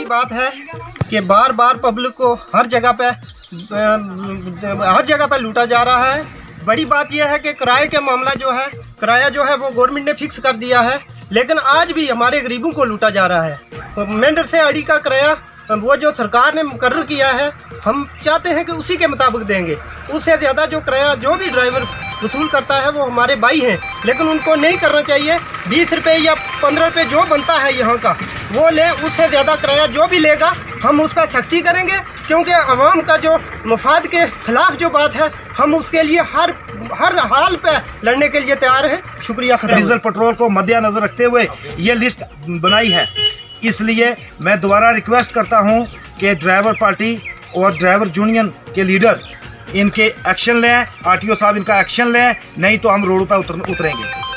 की बात है कि बार बार पब्लिक को हर जगह पे लूटा जा रहा है। बड़ी बात यह है कि किराए का मामला जो है, किराया जो है वो गवर्नमेंट ने फिक्स कर दिया है, लेकिन आज भी हमारे गरीबों को लूटा जा रहा है। तो मेंढर से अड़ी का किराया वो जो सरकार ने मुकर्रर किया है, हम चाहते हैं कि उसी के मुताबिक देंगे। उससे ज़्यादा जो किराया जो भी ड्राइवर वसूल करता है वो हमारे भाई हैं, लेकिन उनको नहीं करना चाहिए। 20 रुपये या 15 रुपये जो बनता है यहाँ का वो ले, उससे ज़्यादा किराया जो भी लेगा हम उस पर सख्ती करेंगे, क्योंकि आवाम का जो मफाद के खिलाफ जो बात है, हम उसके लिए हर हाल पे लड़ने के लिए तैयार हैं। शुक्रिया। डीजल पेट्रोल को मद्देनजर रखते हुए ये लिस्ट बनाई है, इसलिए मैं दोबारा रिक्वेस्ट करता हूं कि ड्राइवर पार्टी और ड्राइवर यूनियन के लीडर इनके एक्शन लें, आरटीओ साहब इनका एक्शन लें, नहीं तो हम रोड पर उतरेंगे।